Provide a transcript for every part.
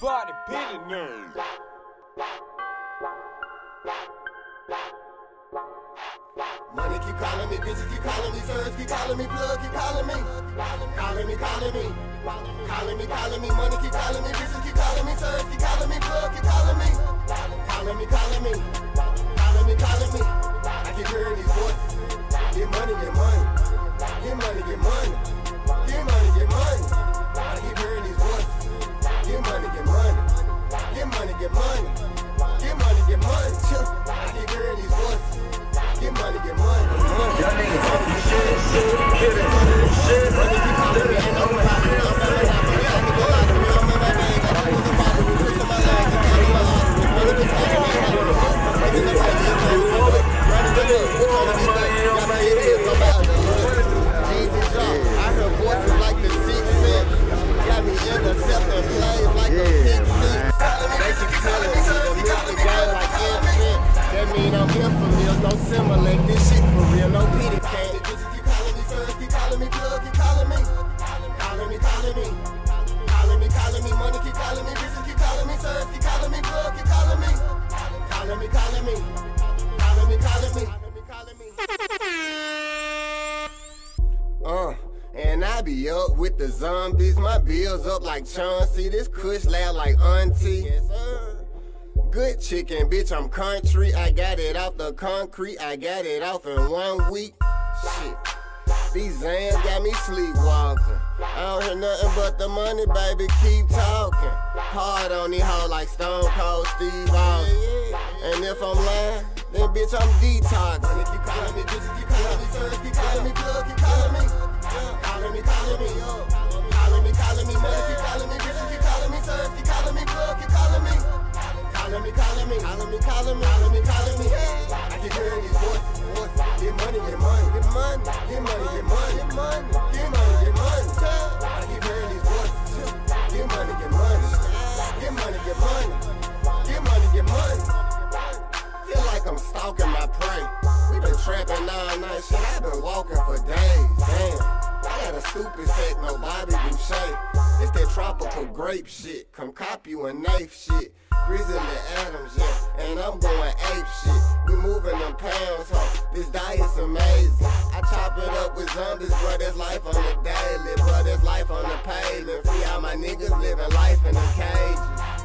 Everybody pity nerd. Money keep calling me, bitches keep calling me, sirs keep calling me, plug keep calling me. Calling me, calling me. Calling me, calling me, money keep calling me, bitches keep calling me, sirs keep calling me, plug keep calling me. Calling me, calling me. Calling me, calling me. I keep hearing these voices. Get money, get money. Get money, get money. Get money, get money. I keep hearing these voices. Get money, get money. Get money, get money. Get money, get money. I keep hearing these voices. Get money, get money. Y'all niggas talking shit, get it, shit. Money keep calling me, ain't nobody. I heard voices like the 6 cents. Got me intercepting plays like a pick six. They keep telling me to milk the game like infant. That mean I'm infamous, no simulate this shit for real, no pity cat. Bitches keep calling me, sirs keep calling me, plug keep calling me. Calling me, calling me. Calling me, calling me, money keep calling me, bitches keep calling me, sirs keep calling me, plug keep calling me. Calling me, calling me. Calling me, calling me. And I be up with the zombies, my bills up like Chauncey, this kush loud like auntie. Yes, sir. Good chicken, bitch, I'm country, I got it off the concrete, I got it off in 1 week. Shit, these Zans got me sleepwalking. I don't hear nothing but the money, baby, keep talking. Hard on these hoes like Stone Cold Steve Austin. And if I'm lying, then bitch, I'm detoxing. Money keep calling me, bitches keep calling me, sirs keep calling me, plug keep calling me. Calling me, calling me. Calling me, calling me, money keep calling me, bitches keep calling me, sirs keep calling me, plug keep calling me. Calling me, calling me. Calling me, calling me. Calling me, calling me. I keep hearing these voices. Get money, get money. Get money, get money, get money. Get money, get money, get money. I keep hearing these voices. Get money, get money. Get money, get money. Get money, get money. Feel like I'm stalking my prey. We been trapping all night, shit. I been walking for days. Damn, I got a stupid set, no Bobby Boucher. It's that tropical grape shit. Come cop you a knife shit. Grizzly Adams, yeah, and I'm going ape shit. We moving them pounds, huh? This diet's amazing. I chop it up with zombies, bro. There's life on the daily, bro. There's life on the pavement. Free all my niggas living life in the cages.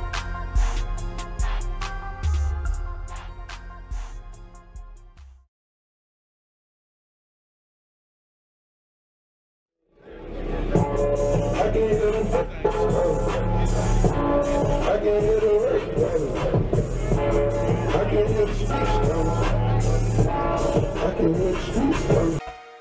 I can hear the work. I can hear the streets coming. I can hear the streets coming.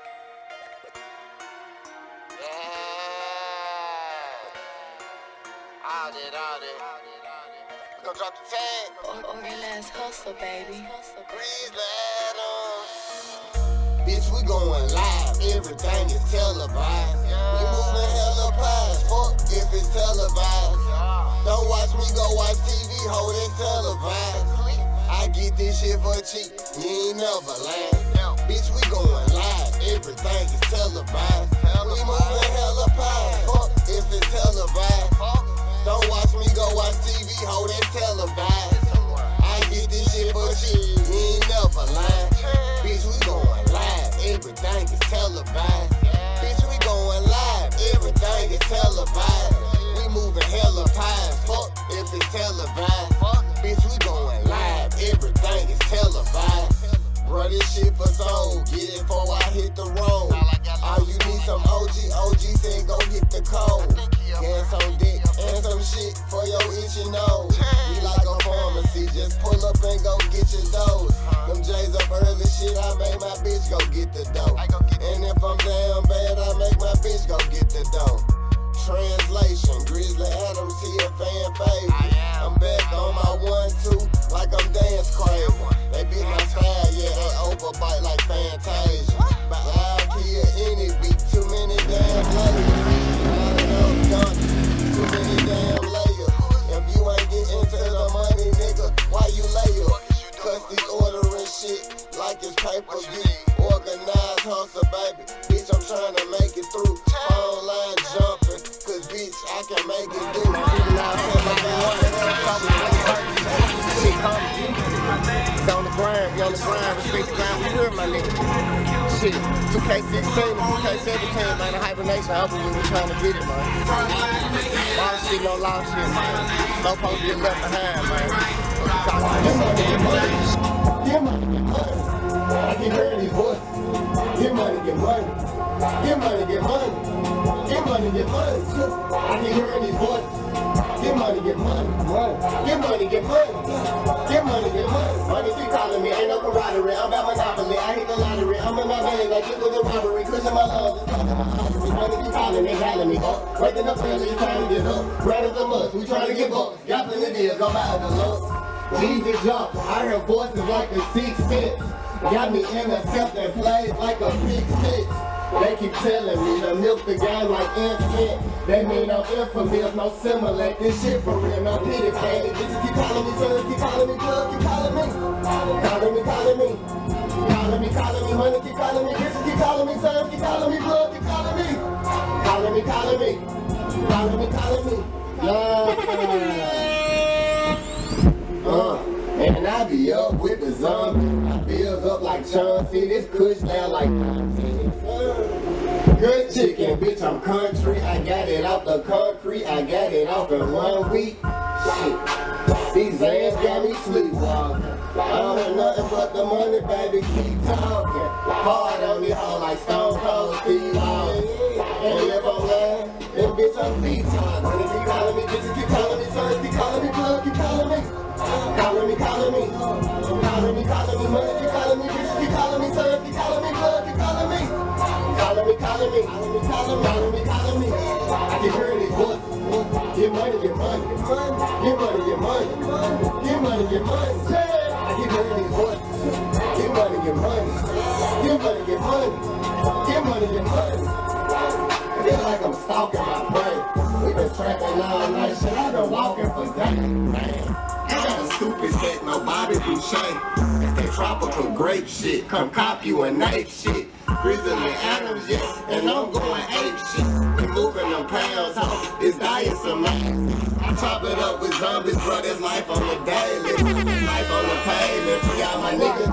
All that. We gon' drop the tag. Organized hustle, baby. Grizzly Adams. Bitch, we going live. Everything is televised. We moving hella pies. Fuck if it's televised. Don't watch me go watch TV, hold it televised. I get this shit for cheap, you ain't never lying. Bitch, we going live, everything is televised. We moving hella pies, fuck if it's televised. Don't watch me go watch TV, hold it televised. I get this shit for cheap, you ain't never lying. Bitch, we going live, everything is televised. Bitch, we going live, everything is televised. We moving hella pies, fuck if it's televised. Bitch, we going live, everything is televised. Bro, this shit for soul, get it before I hit the road. All you need some OG said go get the code. Gas on dick and some shit for your itchy nose. We like a pharmacy, just pull up and go get your dose. Them J's up early shit, I make my bitch go get the dough. And if I'm down bad, I make my bitch go get the dough. Translation, Grizzly Adams, he a fan favorite. I'm back on my 1-2 like I'm dance crazy. They beat my style, yeah, they overbite like Fantasia. But I'll kill any beat, too many damn layers. Not enough gun, too many damn layers. If you ain't getting to the money, nigga, why you lay up? Custody ordering shit like it's pay-per-view. Organized hustle, baby. Bitch, I'm trying to make it through. Phone line jumping, cause bitch, I can make it do. Now tell me about my nigga. Shit, 2K16 and 2K17, man, the hibernation album, we trying to get it, man. All shit, no law shit, man. No supposed to get left behind, man. Get money, get money. Get money, get money. I can hear these voices. Get money, get money. Get money, get money. Get money, get money. I can hear these voices. Get money, get money. Get money, get money. Get money, get money. Money keep calling me, ain't no camaraderie. I'm about monopoly. I hit the lottery. I'm in my vein like it was a robbery. Cushion my love. Money keep calling me, calling me. Waking up early, trying to get up. Right as a must, we trying to get up. Got plenty deals, go buy overload. Jesus jump. I hear voices like a 6 cents. Got me intercepting plays like a big six. They keep telling me to milk the game like infant. They mean I'm infamous, no simulate this shit for real, no pity pain. Bitches keep calling me, sons keep calling me, club keep calling me. Calling me, calling me. Calling me, calling me, money keep calling me. Bitches keep calling me, sons keep calling me, club keep calling me. Calling me, calling me. Calling me, calling me. And I be up with the zombie. I bills up like Sean. See this kush down like good chicken, bitch, I'm country. I got it off the concrete. I got it off in 1 week. Shit. These ass got me sleepwalking. I don't have nothing but the money, baby. Keep talking. Hard on me, hoe like Stone Cold Steve Austin. And if I'm lying, then bitch, I'm feet-talking. Money keep calling me, bitches keep calling me, sons keep calling me, blood keep calling me. Calling me, calling me. Calling me, calling me, money keep calling me, bitches keep calling me, sons keep calling me, blood keep calling me. Calling me, calling me, calling me, calling me. I can hear these voices. Get money, get money. Get money, get money. Get money, get money. I can hear these voices. Get money, get money. Get money, get money. Get money, get money. I feel like I'm stalking my brain. We been trapping all night, shit. I've been walking for days, man. I got a stupid set, no Bobby Boucher. It's that tropical grape shit. Come cop you a knife shit. Grizzly Adams, yes, and I'm going ape shit. We moving them pounds, ho, it's dying some man. I chop it up with zombies, bro, that's life on the daily. Life on the pavement, free all my niggas